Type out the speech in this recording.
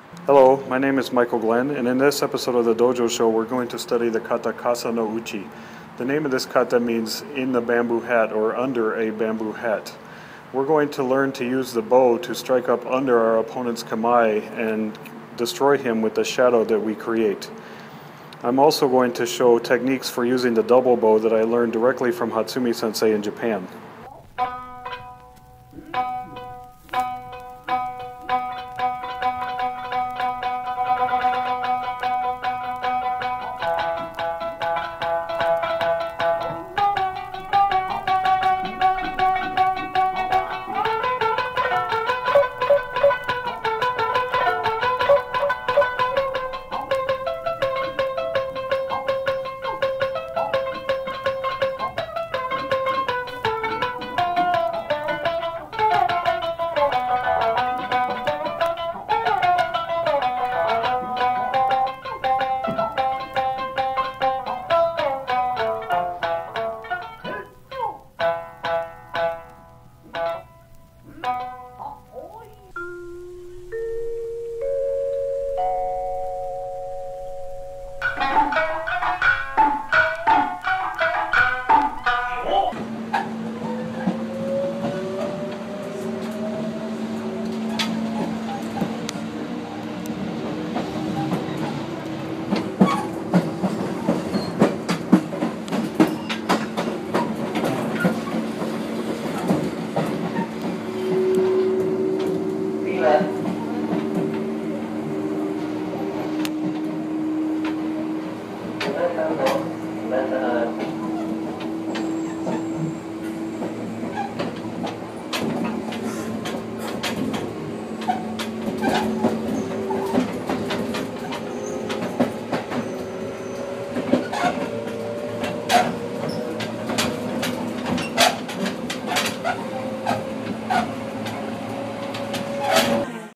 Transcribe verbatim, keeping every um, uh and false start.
Hello, my name is Michael Glenn, and in this episode of the Dojo Show, we're going to study the kata Kasa no Uchi. The name of this kata means in the bamboo hat or under a bamboo hat. We're going to learn to use the bow to strike up under our opponent's kamae and destroy him with the shadow that we create. I'm also going to show techniques for using the double bow that I learned directly from Hatsumi Sensei in Japan. Left.